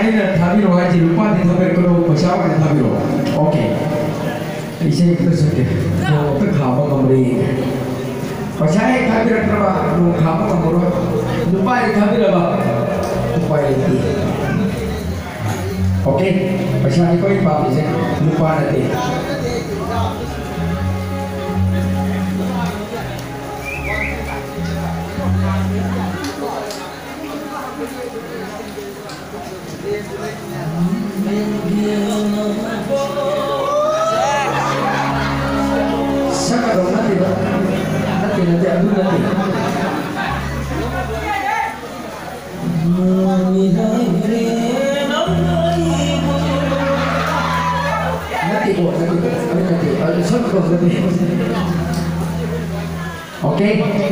Saya thabiro haji lupa di thabir kalau pesawat di thabiro. Oke. Isi kita sudah. Oh, terkhabar kembali. Pesawat thabir terba, terkhabar kembali. Lupa di thabir apa? Lupa ini. Oke. Pesawat kau ipa bisa lupa nanti. Siapa dong nanti aku nanti. Oke.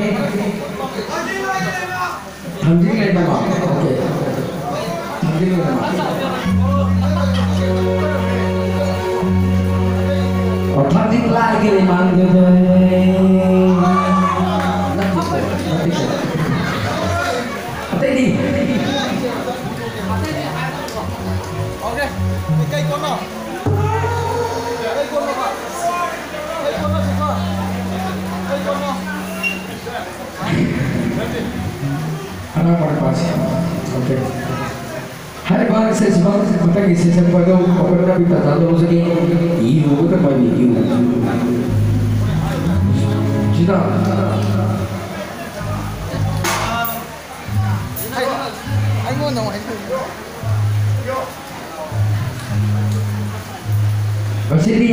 Hamzing lagi nama. Oke. Hamzing lagi nama. Hamzing lagi memang gitu. Nanti. Oke. Ikai kono. Anak pas, oke. Hari baru saya sebab kita kisah sempat tu, apa kita tahu lagi, iu kita bagi iu. Cita. Ayo nong, Masih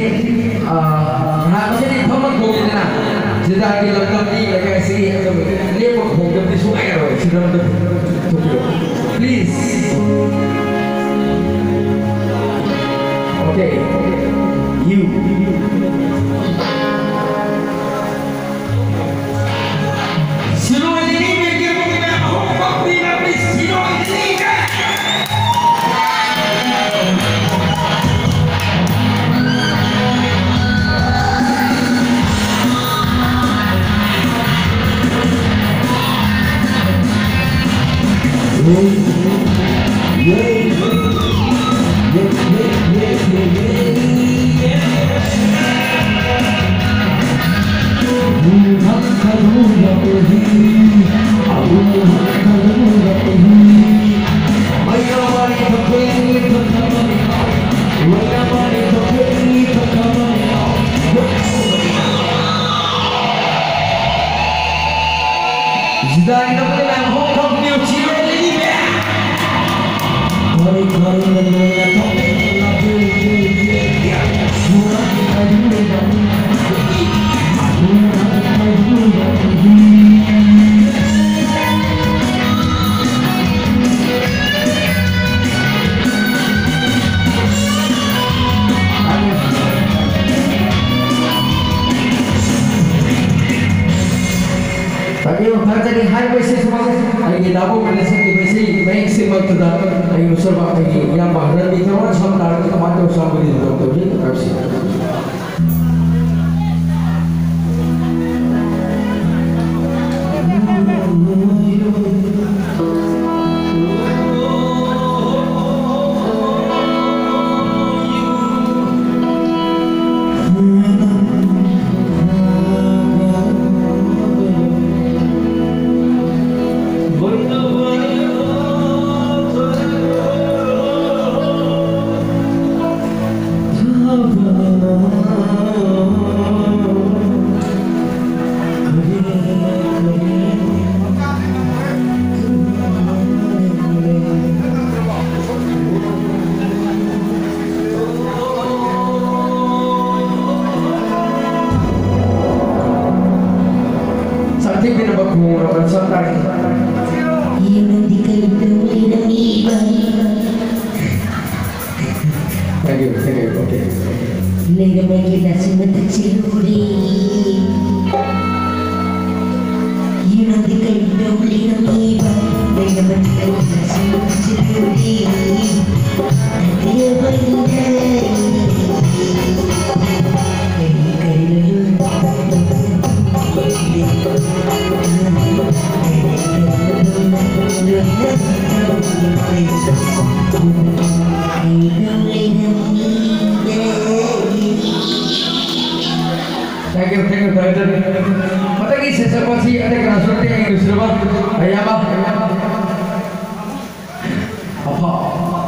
Thomas Bogin na. Kita bilang ni kasi dia pun di sungai rồi, sudah please. Okay, you. Sino ini bikin mungkin apa tidak please, sino ini. Jadi high basis semua, lagi dapat menesan di basis maksimal tu dah, lagi usul apa lagi yang bahagian di mana sampai kita mati usaha beri doktor ni, terus. Thank you. 아파.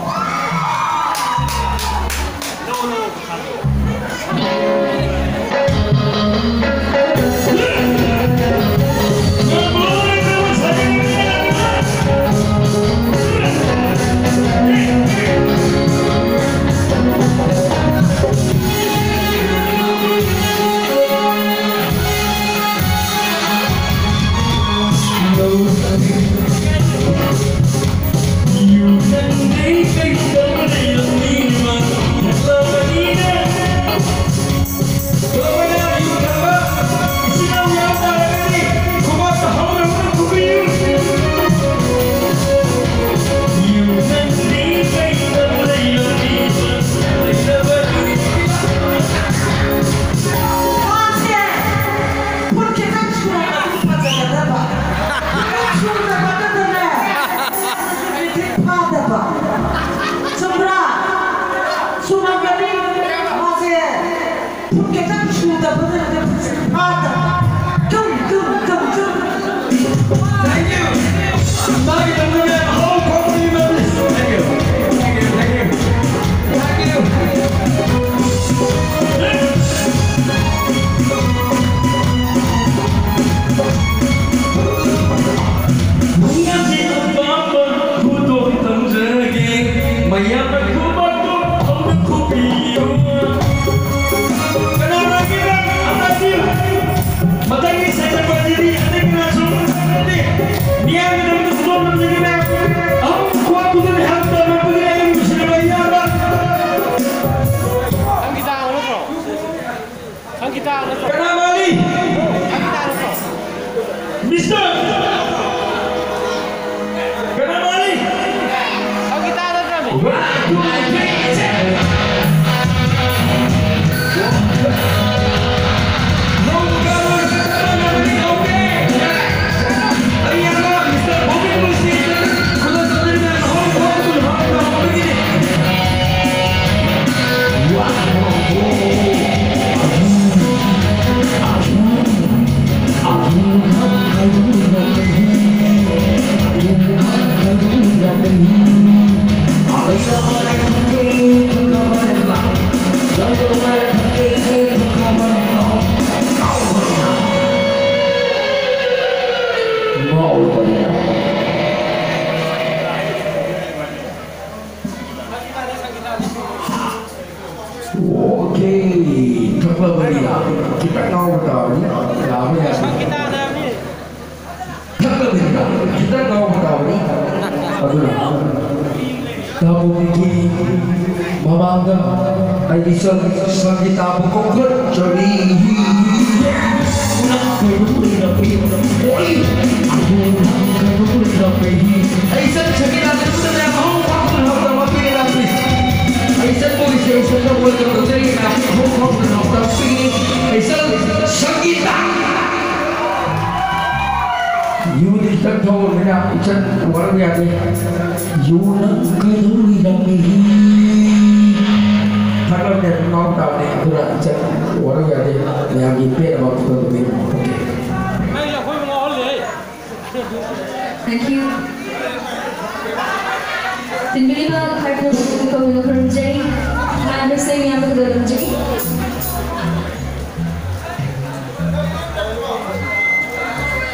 Okey, kembali kita tahu betul ni. Lama ya. Kita ada ni. Kita tahu betul ni. Aduh. Tahu ni mamangga ai bisa kita pokok jadi. Nak pergi nak pergi. Aku nak pergi. Ai sen kita sudah mahu aku nak pergi lagi. ऐसा कोई ऐसा तो बोल के मुझे ये ना हो ना फिर ऐसा संगीता यूं दिखता तो मेरा इच्छा वर्ग याद है यूं ना करूँगी ना मेरी थकल ने नॉट डाउन ने पूरा इच्छा वर्ग याद है मैं आगे पे अब तो भी मैं या कोई माहौल है Thank you. Tinbili ba card ng Ikaw yung Jay?